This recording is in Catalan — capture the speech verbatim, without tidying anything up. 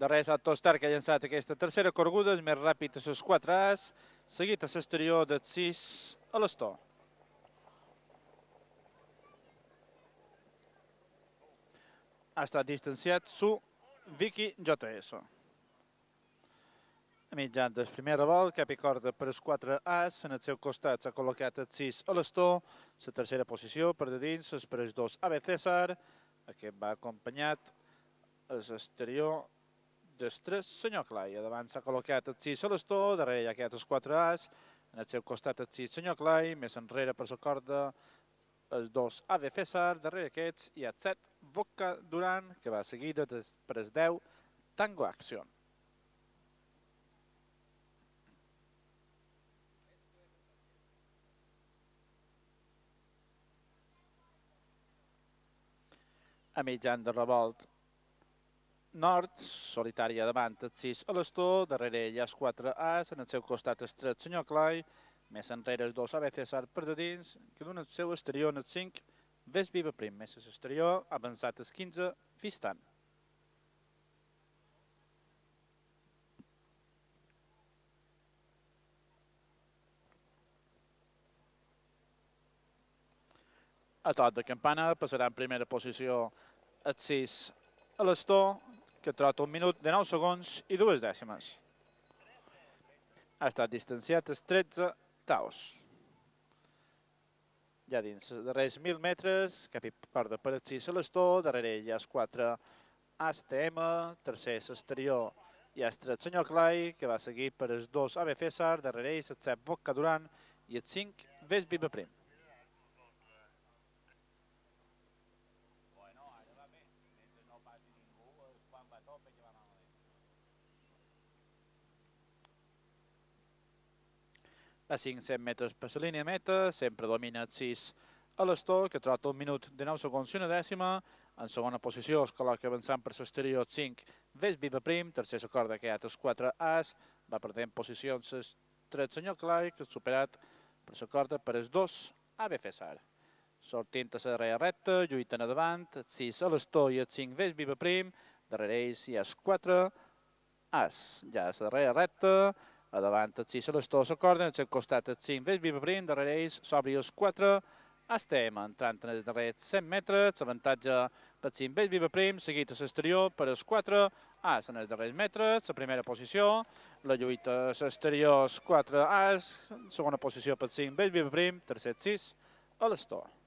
Darrer és el Tostar que ha llançat aquesta tercera correguda, és més ràpid a les quatre As, seguit a l'exterior del sis a l'Estor. Ha estat distanciat su Vicky J S. A mitjan del primer revolt, cap i corda per els quatre As, en el seu costat s'ha col·locat el sis a l'Estor, la tercera posició per de dins és per els dos A B César, aquest va acompanyat a l'exterior dels tres Senyor Clay. A davant s'ha col·locat el sis a l'Estor, darrere hi ha aquests quatre As, en el seu costat el sis Senyor Clay, més enrere per la corda els dos A B César, darrere aquests hi ha el set Boca Duran, que va seguida per els deu Tango Action. A mitjan de revolt nord, solitària davant el sis a l'Estor, darrere hi ha els quatre As, en el seu costat el tres Senyor Clay, més enrere els dos A B César per de dins, que d'un el seu exterior en el cinc, Ves Viva Prim, més l'exterior, avançat el quinze, Fistan. A tot de campana passarà en primera posició el sis a l'Estor, que trota un minut de nou segons i dues dècimes. Ha estat distanciat els tretze Taos. Ja dins els darrers mil metres, cap i corda per el sis a l'Estor, darrere hi ha els quatre As T M, tercer l'exterior hi ha el tres Senyor Clay, que va seguir per els dos A B César, darrere hi el set Boca Duran i el cinc Ves Viva Prim. A cinc-cents metres per la línia meta, sempre domina el sis a l'Estor, que trota un minut de nou segons i una dècima. En segona posició es col·loca avançant per l'exterior cinc Ves Viva Prim, tercer la corda que hi ha els quatre As, va perdent posicions el tres Senyor Clay, que ha superat per la corda per els dos A B César. Sortint a la darrera recta, lluiten a davant, el sis a l'Estor i el cinc Ves Viva Prim, darrere ells hi ha els quatre As. Ja a la darrera recta, a davant el sis a l'Estor la corda, en el seu costat el cinc Ves Viva Prim, darrere ells s'obri els quatre A S T M, entrant en els darrers cent metres, l'avantatge pel cinc Ves Viva Prim, seguit a l'exterior per els quatre As en els darrers metres, la primera posició, la lluita a l'exterior els quatre As, segona posició pel cinc Ves Viva Prim, tercer sis a l'Estor.